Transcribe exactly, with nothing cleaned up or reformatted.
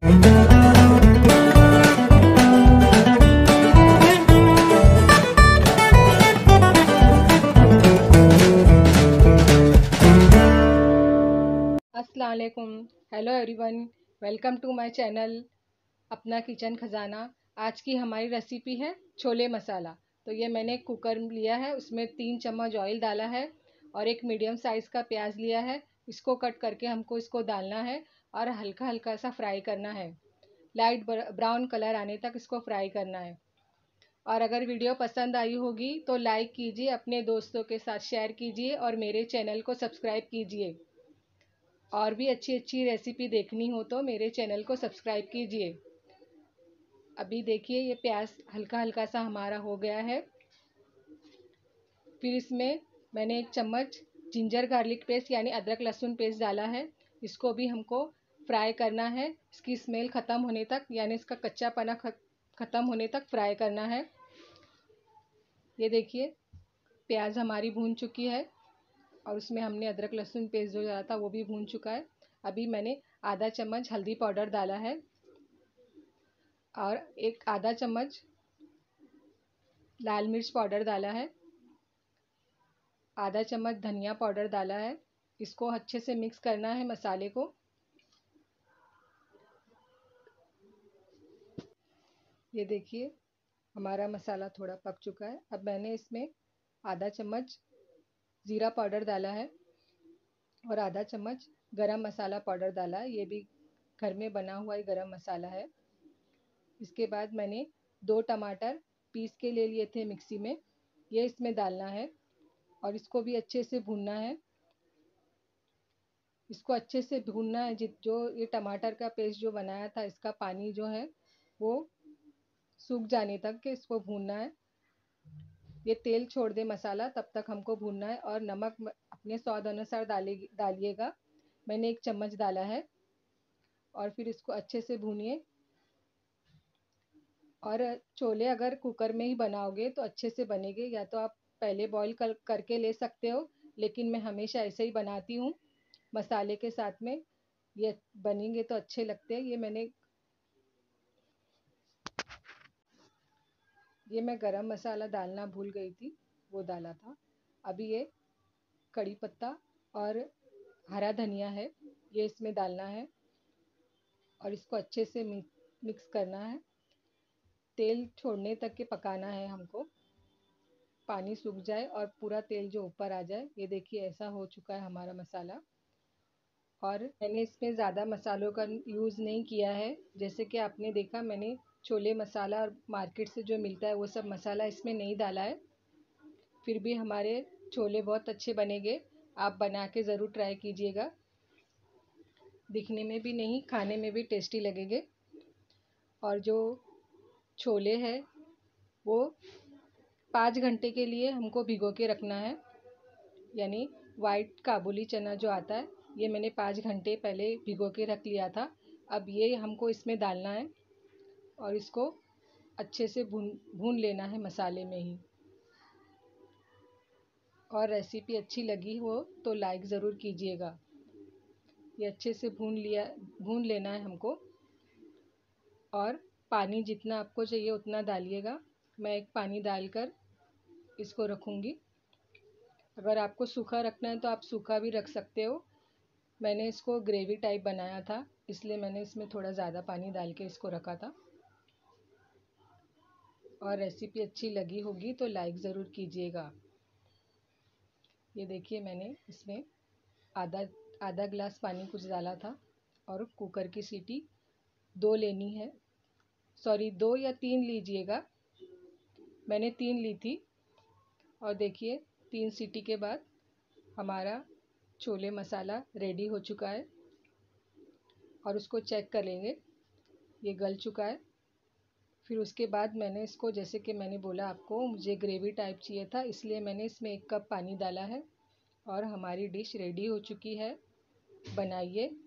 अस्सलाम वालेकुम, hello everyone, welcome to my channel अपना किचन खजाना। आज की हमारी रेसिपी है छोले मसाला। तो ये मैंने कुकर लिया है, उसमें तीन चम्मच ऑयल डाला है और एक मीडियम साइज़ का प्याज लिया है। इसको कट करके हमको इसको डालना है और हल्का हल्का सा फ्राई करना है। लाइट ब्राउन कलर आने तक इसको फ्राई करना है। और अगर वीडियो पसंद आई होगी तो लाइक कीजिए, अपने दोस्तों के साथ शेयर कीजिए और मेरे चैनल को सब्सक्राइब कीजिए। और भी अच्छी अच्छी रेसिपी देखनी हो तो मेरे चैनल को सब्सक्राइब कीजिए। अभी देखिए ये प्याज हल्का हल्का सा हमारा हो गया है। फिर इसमें मैंने एक चम्मच जिंजर गार्लिक पेस्ट यानी अदरक लहसुन पेस्ट डाला है। इसको भी हमको फ्राई करना है, इसकी स्मेल ख़त्म होने तक, यानी इसका कच्चापना ख़त्म होने तक फ्राई करना है। ये देखिए प्याज हमारी भून चुकी है और उसमें हमने अदरक लहसुन पेस्ट जो डाला था वो भी भून चुका है। अभी मैंने आधा चम्मच हल्दी पाउडर डाला है और एक आधा चम्मच लाल मिर्च पाउडर डाला है, आधा चम्मच धनिया पाउडर डाला है। इसको अच्छे से मिक्स करना है मसाले को। ये देखिए हमारा मसाला थोड़ा पक चुका है। अब मैंने इसमें आधा चम्मच ज़ीरा पाउडर डाला है और आधा चम्मच गरम मसाला पाउडर डाला है। ये भी घर में बना हुआ ही गरम मसाला है। इसके बाद मैंने दो टमाटर पीस के ले लिए थे मिक्सी में, ये इसमें डालना है और इसको भी अच्छे से भूनना है। इसको अच्छे से भूनना है। जित जो ये टमाटर का पेस्ट जो बनाया था इसका पानी जो है वो सूख जाने तक के इसको भूनना है। ये तेल छोड़ दे मसाला तब तक हमको भूनना है। और नमक अपने स्वाद अनुसार डाले डालिएगा। मैंने एक चम्मच डाला है और फिर इसको अच्छे से भूनिए। और छोले अगर कुकर में ही बनाओगे तो अच्छे से बनेंगे, या तो आप पहले बॉईल कर करके ले सकते हो, लेकिन मैं हमेशा ऐसे ही बनाती हूँ मसाले के साथ में। ये बनेंगे तो अच्छे लगते हैं। ये मैंने ये मैं गरम मसाला डालना भूल गई थी, वो डाला था। अभी ये कड़ी पत्ता और हरा धनिया है, ये इसमें डालना है और इसको अच्छे से मिक्स करना है। तेल छोड़ने तक के पकाना है हमको, पानी सूख जाए और पूरा तेल जो ऊपर आ जाए। ये देखिए ऐसा हो चुका है हमारा मसाला। और मैंने इसमें ज़्यादा मसालों का यूज़ नहीं किया है। जैसे कि आपने देखा मैंने छोले मसाला और मार्केट से जो मिलता है वो सब मसाला इसमें नहीं डाला है। फिर भी हमारे छोले बहुत अच्छे बनेंगे। आप बना के ज़रूर ट्राई कीजिएगा। दिखने में भी नहीं, खाने में भी टेस्टी लगेंगे। और जो छोले हैं वो पाँच घंटे के लिए हमको भिगो के रखना है। यानी वाइट काबुली चना जो आता है, ये मैंने पाँच घंटे पहले भिगो के रख लिया था। अब ये हमको इसमें डालना है और इसको अच्छे से भून भून लेना है मसाले में ही। और रेसिपी अच्छी लगी हो तो लाइक ज़रूर कीजिएगा। ये अच्छे से भून लिया भून लेना है हमको। और पानी जितना आपको चाहिए उतना डालिएगा। मैं एक पानी डालकर इसको रखूँगी। अगर आपको सूखा रखना है तो आप सूखा भी रख सकते हो। मैंने इसको ग्रेवी टाइप बनाया था, इसलिए मैंने इसमें थोड़ा ज़्यादा पानी डाल के इसको रखा था। और रेसिपी अच्छी लगी होगी तो लाइक ज़रूर कीजिएगा। ये देखिए मैंने इसमें आधा आधा ग्लास पानी कुछ डाला था और कुकर की सीटी दो लेनी है। सॉरी दो या तीन लीजिएगा, मैंने तीन ली थी। और देखिए तीन सीटी के बाद हमारा छोले मसाला रेडी हो चुका है। और उसको चेक कर लेंगे, ये गल चुका है। फिर उसके बाद मैंने इसको, जैसे कि मैंने बोला आपको मुझे ग्रेवी टाइप चाहिए था, इसलिए मैंने इसमें एक कप पानी डाला है। और हमारी डिश रेडी हो चुकी है। बनाइए